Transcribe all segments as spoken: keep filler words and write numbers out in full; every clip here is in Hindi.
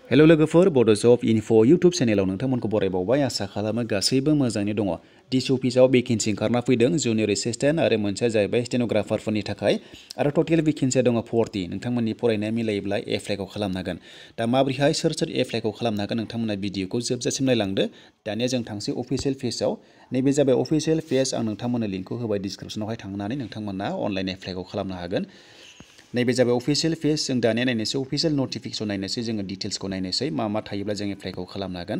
हेलो लोगोफोर बड' जब इनफो इउटुब चेनेलाव नोंथांमोनखौ बरायबावबाय आसा खालामो गासैबो मोजाङै दङ। डिसि अफिसाव भेकेन्सि ओंखारना फैदों जुनियर एसिस्टेन्ट आरो मोनसेया जाहैबाय स्टेन'ग्राफारफोरनि थाखाय आरो टटेल भेकेन्सिया दङ फर्टि। नोंथांमोननि फरायनाया मिलायोब्ला एप्लाइखौ खालामनो हागोन। दा माबोरैहाय सोर सोर एप्लाइखौ खालामनो हागोन नोंथांमोना भिडिअखौ जोबजासिम नायलांदो। दानिया जों थांसै अफिसियेल पेजआव। नैबे जाबाय अफिसियेल पेज आं नोंथांमोननो लिंकखौ होबाय डिसक्रिपसनावहाय थांनानै नोंथांमोना अनलाइन एप्लाइखौ खालामनो हागोन। नैबे जाबाय अफिसियेल पेज जों दानिया नायनोसै अफिसियेल नटिफिकेसन नायनोसै जोङो डिटेल्सखौ नायनोसै मा मा थायोब्ला जों एप्लाइखौ खालामनो हागोन।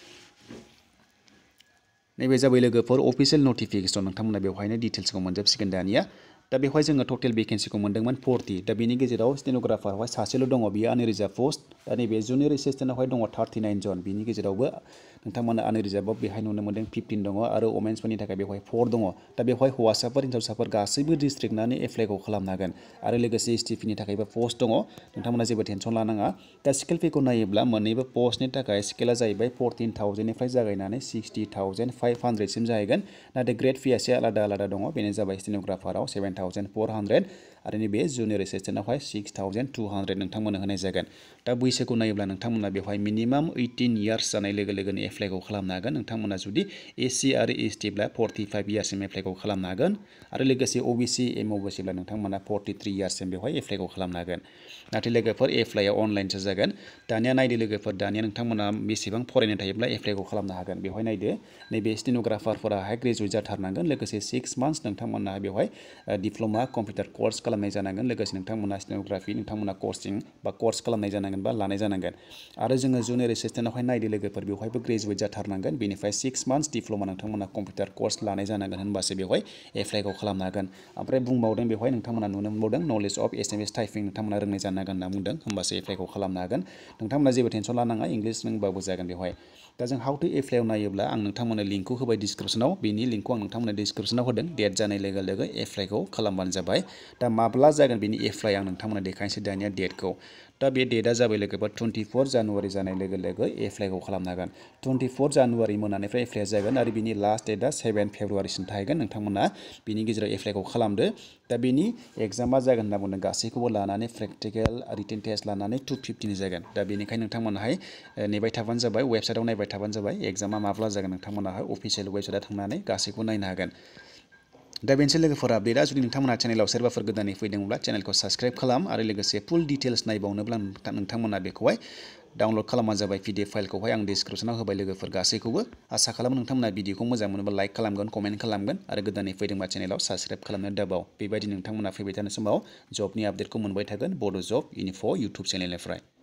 नैबे जाबाय लोगोफोर अफिसियेल नटिफिकेसन नोंथांमोना बेवहायनो डिटेल्सखौ मोनजोबसिगोन दानिया। दा बेवहाय जोङो टटेल भेकेन्सिखौ मोन्दोंमोन फर्टि। दा बेनि गेजेराव स्टेन'ग्राफारावहाय सासेल' दङ बियो आनरिजार्भ पस्ट। दा नैबे जुनियर एसिस्टेन्टआवहाय दङ थार्टिनाइन जन बिनि गेजेरावबो नोंथांमोना आनरिजार्भआव बेहाय नुनो मोन्दों फिफ्टिन दङ आरो वमेन्सफोरनि थाखाय बेवहाय फर दङ। दा बेवहाय हौवासाफोर हिन्जावसाफोर गासैबो डिस्ट्रिक्टनानो एप्लाइखौ खालामनो हागोन आरो लोगोसे एस टि पिनि थाखायबो पस्ट दङ। नोंथांमोना जेबो टेनसन लानाङा। दा स्केल पेखौ नायोब्ला मोननैबो पस्टनि थाखाय स्केला जाहैबाय फरटिन थावजेन्डनिफ्राय जागायनानै सिक्सटि थावजेन्ड फाइभ हान्ड्रेडसिम जाहैगोन। नाथाय ग्रेड फीआ एसे आलादा आलादा दङ। बेनो जाबाय स्टेन'ग्राफाराव सेभेन थावजेन्ड फर हान्ड्रेड आरो नैबे जुनियर एसिस्टेन्टआवहाय सिक्स थावजेन्ड टु हान्ड्रेड नोंथांमोननो होनाय जागोन। दा बैसोखौ नायोब्ला नोंथांमोना बेवहाय मिनिमाम ओइटिन इयार्स जानाय लोगो लोगोनो एप्लाइखौ खालामनो हागोन। नोंथांमोना जुदि एस सि आरो एस टिब्ला फर्टिफाइभ इयार्ससिम एप्लाइखौ खालामनो हागोन आरो लोगोसे अ बि सि एम अ बि सिब्ला नोंथांमोना फर्टिथ्रि इयार्ससिम बेवहाय एप्लाइखौ खालामनो हागोन। नाथाय लोगोफोर एप्लाइआ अनलाइनसो जागोन। दानिया नायदो लोगोफोर दानिया नोंथांमोना बेसेबां फरायनाय थायोब्ला एप्लाइखौ खालामनो हागोन। बेवहाय नायदो नैबे स्टेन'ग्राफारफोराहाय ग्रेजुवेट जाथारनांगोन लोगोसे सिक्स मान्थस नोंथांमोना बेवहाय डिप्ल'मा कम्पिउटार कर्स खालामनाय जानांगोन लोगोसे नोंथांमोना स्टेन'ग्राफि नोंथांमोना कचिं बा कर्स खालामनाय जानांगोन बा लानाय जानांगोन। आरो जोङो जुनियर एसिस्टेन्टआवहाय नायदो लोगोफोर बेवहायबो ग्रेजुवेट जाथारनांगोन बेनिफ्राय सिक्स मान्थस डिप्ल'मा नोंथांमोना कम्पिउटार कर्स लानाय जानांगोन होनबासो बेवहाय एप्लाइखौ खालामनो हागोन। ओमफ्राय बुंबावदों बेवहाय नोंथांमोना नुनो मोनबावदों knowledge of S M S typing नोंथांमोना रोंनाय जानांगोन होनना बुंदों होमबासो एप्लाइखौ खालामनो हागोन। नोंथांमोना जेबो टेनसन लानाङा इंलिस रोंबाबो जागोन बेवहाय। दा जों हाउ टु एप्लाइआव नायोब्ला आं नोंथांमोननो लिंकखौ होबाय डिसक्रिपसनाव बेनि लिंकखौ आं नोंथांमोननो डिसक्रिपसनाव होदों। डेट जानाय लोगो लोगो एप्लाइखौ खालामबानो जाबाय। दा माब्ला जागोन बेनि एप्लाइ आं नोंथांमोननो देखायनोसै दानिया डेटखौ। दा बे डेटआ जाबाय लोगोफोर टुइन्टिफर जानुवारि जानाय लोगो लोगो एप्लाइखौ खालामनो हागोन। टुइन्टिफर जानुवारि मोनानिफ्राय एप्लाइआ जागोन आरो बिनि लास्ट डेटआ सेभेन फेब्रुवारिसिम थाहैगोन। नोंथांमोना बिनि गेजेराव एप्लाइखौ खालामदो। दा बेनि एग्जामा जागोन होनना बुंदों गासैखौबो लानानै प्रेक्टिकेल रिटेन टेस्ट लानानै टु फिफ्टिनि जागोन। दा बेनिखायनो नोंथांमोनाहाय नेबाय थाबानो जाबाय वेबसाइटआव नायबाय थाबानो जाबाय एग्जामा माब्ला जागोन नोंथांमोनाहाय अफिसियेल वेबसाइटआव थांनानै गासैखौबो नायनो हागोन। दा बेनोसै लोगोफोरा अपडेटआ जुदि नोंथांमोना चेनेलाव सोरबाफोर गोदानै फैदोंब्ला चेनेलखौ साबस्क्राइब खालाम आरो लोगोसे फुल डिटेल्स नायबावनोब्ला नोंथांमोना बेखौहाय डाउनलड खालामबानो जाबाय पि डि एफ फाइलखौहाय आं डिसक्रिपसनाव होबाय लोगोफोर गासैखौबो। आसा खालामो नोंथांमोना भिडिअखौ मोजां मोनोबा लाइक खालामगोन कमेन्ट खालामगोन आरो गोदानै फैदोंबा चेनेलाव साबस्क्राइब खालामनो दाबाव। बेबायदि नोंथांमोना फैबाय थानाय समाव जबनि आपडेटखौ मोनबाय थागोन बड' जब इनफो इउटुब चेनेलनिफ्राय।